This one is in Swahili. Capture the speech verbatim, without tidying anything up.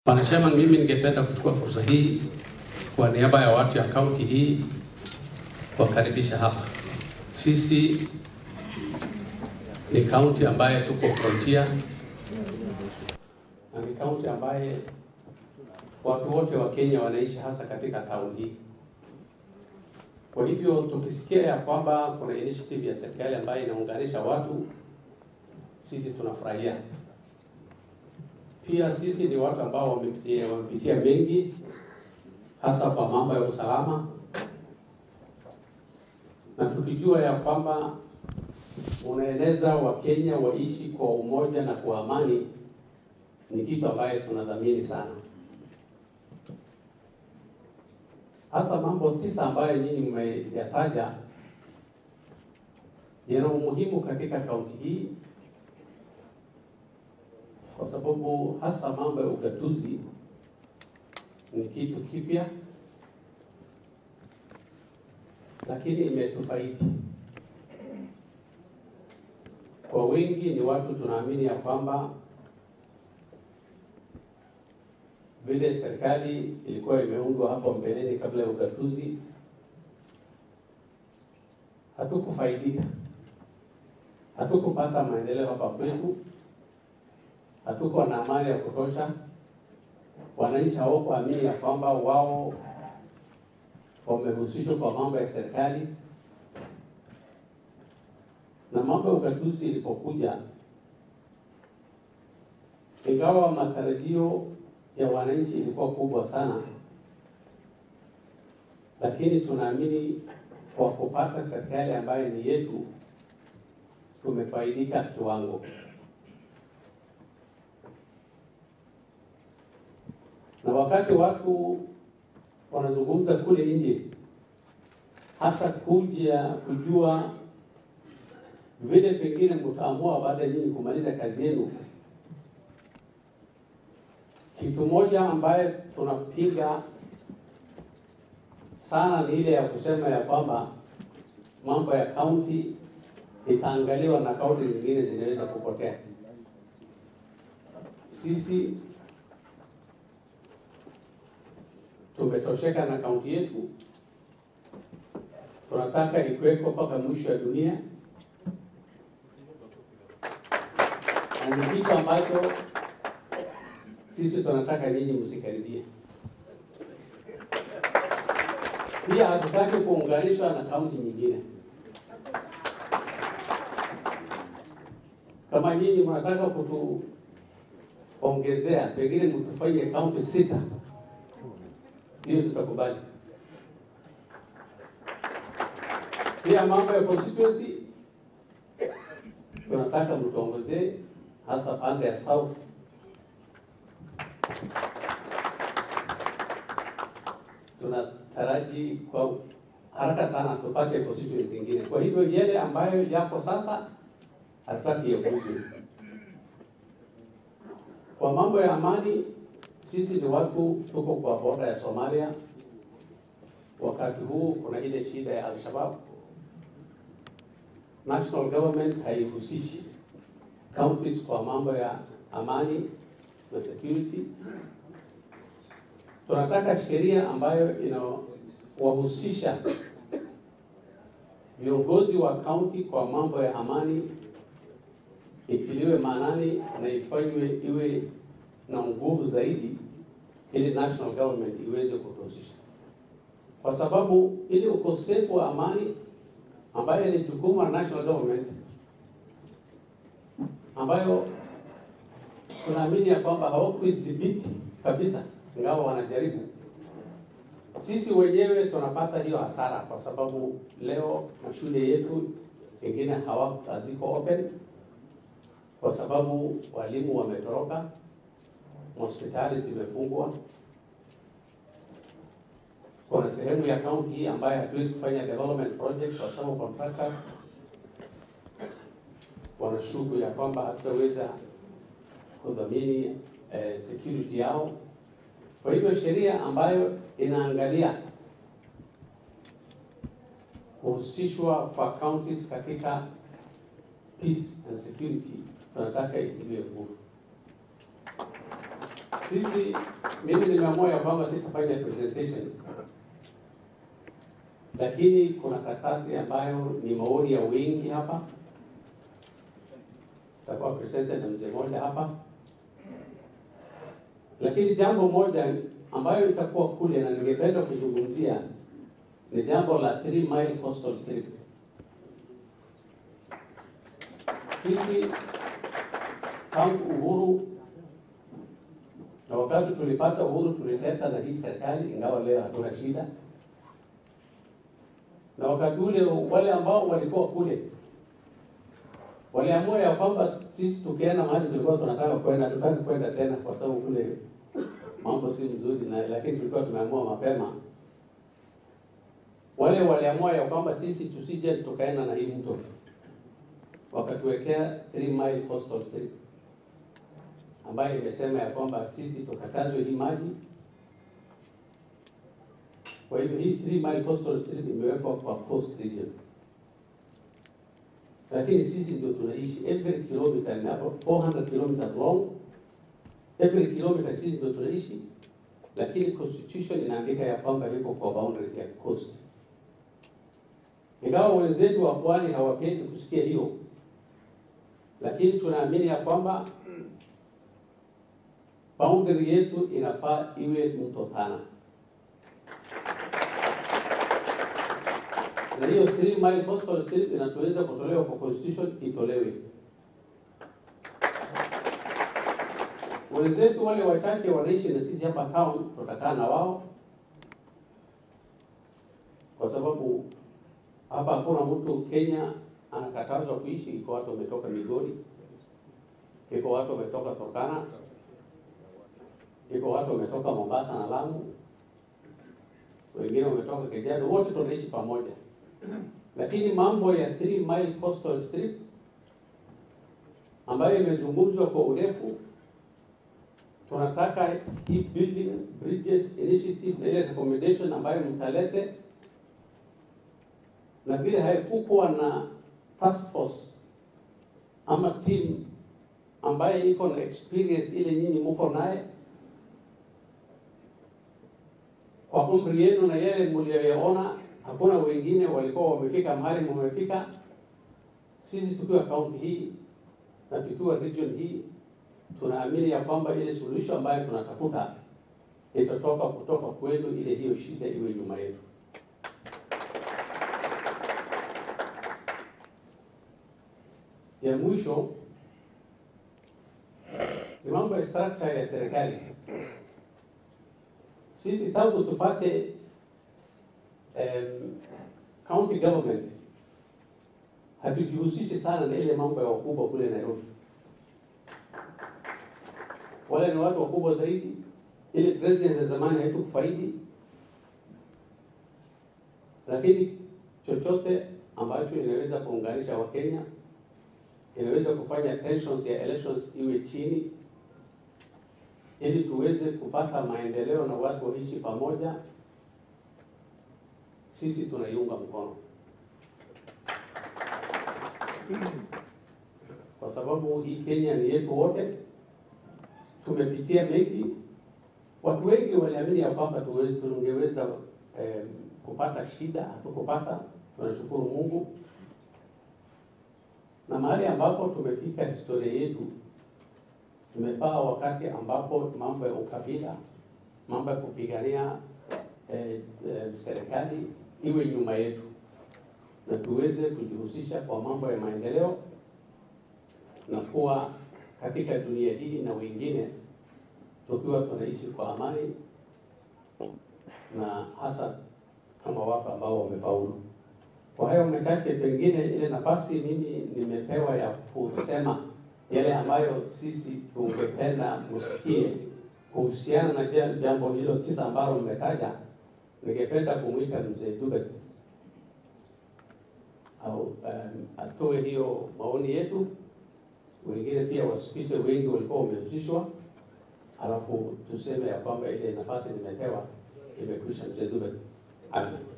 Wanasema mimi ningependa kuchukua fursa hii kwa niaba ya watu ya kaunti hii kuwakaribisha hapa. Sisi ni kaunti ambaye tuko frontier na ni kaunti ambaye watu wote wa Kenya wanaishi hasa katika kaunti hii. Kwa hivyo tukisikia ya kwamba kuna initiative ya serikali ambayo inaunganisha watu, sisi tunafurahia. Pia sisi ni watu ambao wamepitia, wamepitia mengi hasa kwa mambo ya usalama, na tukijua ya kwamba unaeleza wa Kenya waishi kwa umoja na kwa amani, ni kitu ambaye tunadhamini sana. Hasa mambo tisa ambayo nyinyi mmeyataja yana umuhimu katika kaunti hii, kwa sababu hasa mambo ya ugatuzi ni kitu kipya, lakini imetufaidi. Kwa wengi ni watu tunaamini ya kwamba vile serikali ilikuwa imeundwa hapo mbeleni kabla ya ugatuzi, hatukufaidika, hatukupata maendeleo hapa kwetu, hatuko na amani ya kutosha. Wananchi hawakuamini ya kwamba wao wamehusishwa kwa mambo ya serikali, na mambo ya ugatuzi ilipokuja, ingawa matarajio ya wananchi ilikuwa kubwa sana, lakini tunaamini kwa kupata serikali ambayo ni yetu tumefaidika kiwango. Na wakati watu wanazungumza kule nje, hasa kuja kujua vile pengine mtaamua baada ya nyinyi kumaliza kazi yenu, kitu moja ambaye tunapiga sana ni ile ya kusema ya kwamba mambo ya kaunti itaangaliwa na kaunti zingine zinaweza kupotea. Sisi tumetosheka na kaunti yetu, tunataka ikuweko mpaka mwisho wa dunia, na ni kitu ambacho sisi tunataka nyinyi msikaribie. Pia hatutaki kuunganishwa na kaunti nyingine. Kama nyinyi mnataka kutuongezea, pengine mtufanye kaunti sita, hiyo tutakubali. Pia mambo ya constituency tunataka mtuongezee, hasa pande ya South. Tunataraji kwa haraka sana tupate constituency zingine. Kwa hivyo yale ambayo yako sasa hatutaki yapuuzwe. Kwa mambo ya amani, sisi ni watu tuko kwa border ya Somalia. Wakati huu kuna ile shida ya Al-Shabaab. National government haihusishi counties kwa mambo ya amani na security. Tunataka sheria ambayo inawahusisha viongozi wa county kwa mambo ya amani itiliwe maanani na ifanywe iwe na nguvu zaidi, ili national government iweze kuhusisha. Kwa sababu ili ukosefu wa amani ambayo ni jukumu la national government, ambayo tunaamini ya kwamba hawakudhibiti kabisa, ingawa wanajaribu, sisi wenyewe tunapata hiyo hasara, kwa sababu leo mashule yetu pengine hawaziko open kwa sababu walimu wametoroka, hospitali zimefungwa. Kuna sehemu ya county hii ambayo hatuwezi kufanya development projects kwa sababu contractors wanashuku ya kwamba hatutaweza kudhamini eh, security yao. Kwa hivyo sheria ambayo inaangalia kuhusishwa kwa counties katika peace and security tunataka itiliwe nguvu. Sisi, mimi nimeamua ya kwamba sitafanya presentation, lakini kuna karatasi ambayo ni maoni ya wengi hapa, itakuwa presented na mzee mmoja hapa. Lakini jambo moja ambayo itakuwa kule na ningependa kuzungumzia ni jambo la three mile coastal strip. Sisi tangu uhuru, na wakati tulipata uhuru tulileta na hii serikali, ingawa leo hatuna shida. Na wakati ule wale ambao walikuwa kule waliamua ya kwamba sisi tukienda mahali tulikuwa tunataka kwenda, tutaki kwenda tena kwa sababu kule mambo si mzuri, na lakini tulikuwa tumeamua mapema. Wale waliamua ya kwamba sisi tusije tukaenda na hii mto, wakatuwekea three mile coastal strip ambayo imesema ya kwamba sisi tukatazwe hii maji. Kwa hivyo hii three mile coastal strip imewekwa kwa coast region, lakini sisi ndio tunaishi. Every kilometer ni four hundred kilometers long, every kilometer sisi ndio tunaishi, lakini constitution inaandika ya kwamba iko kwa boundaries ya coast. Ingawa wenzetu wa pwani hawapendi kusikia hiyo, lakini tunaamini ya kwamba boundary yetu inafaa iwe mto Tana. Na hiyo three mile coastal strip inatuweza kutolewa kwa constitution, itolewe. Wenzetu wale wachache wanaishi na sisi hapa town, tutakaa na wao, kwa sababu hapa hakuna mtu Kenya anakatazwa kuishi. Iko watu wametoka Migori, iko watu wametoka Turkana, iko watu wametoka Mombasa na Lamu, wengine wametoka Kajiado, wote tunaishi pamoja. Lakini mambo ya three mile coastal strip ambayo imezungumzwa kwa urefu, tunataka hii building bridges initiative na ile recommendation ambayo mtalete, na vile haikukuwa na task force ama team ambaye iko na experience ile nyinyi mko naye kwa umri yenu na yale mlioyaona. Hakuna wengine walikuwa wamefika mahali mmefika. Sisi tukiwa county hii na tukiwa region hii, tunaamini ya kwamba ile solution ambayo tunatafuta itatoka kutoka kwenu, ile hiyo shida iwe nyuma yetu. Ya mwisho ni mambo ya structure ya serikali. Sisi tangu tupate um, county government hatujihusishi sana na ile mambo ya wakubwa kule Nairobi. Wale ni watu wakubwa zaidi. Ile president ya zamani haitukufaidi, lakini chochote ambacho inaweza kuunganisha Wakenya, inaweza kufanya tensions ya elections iwe chini, ili tuweze kupata maendeleo na watu waishi pamoja, sisi tunaiunga mkono. Kwa sababu hii Kenya ni yetu wote, tumepitia mengi. Watu wengi waliamini ya kwamba tungeweza eh, kupata shida, hatukupata. Tunashukuru Mungu. Na mahali ambapo tumefika historia yetu, tumefaa wakati ambapo mambo ya ukabila, mambo ya kupigania eh, eh, serikali iwe nyuma yetu, na tuweze kujihusisha kwa mambo ya maendeleo na kuwa katika dunia hii na wengine tukiwa tunaishi kwa amani, na hasa kama watu ambao wamefaulu. Kwa hayo machache, pengine ile nafasi mimi nimepewa ya kusema yale ambayo sisi tungependa msikie kuhusiana na jambo hilo tisa ambalo nimetaja. Ningependa kumuita mzee Dube au um, atoe hiyo maoni yetu. Wengine pia wasikise, wengi walikuwa wamehusishwa, alafu tuseme ya kwamba ile nafasi nimepewa imekwisha. Mzee Dube. Amen.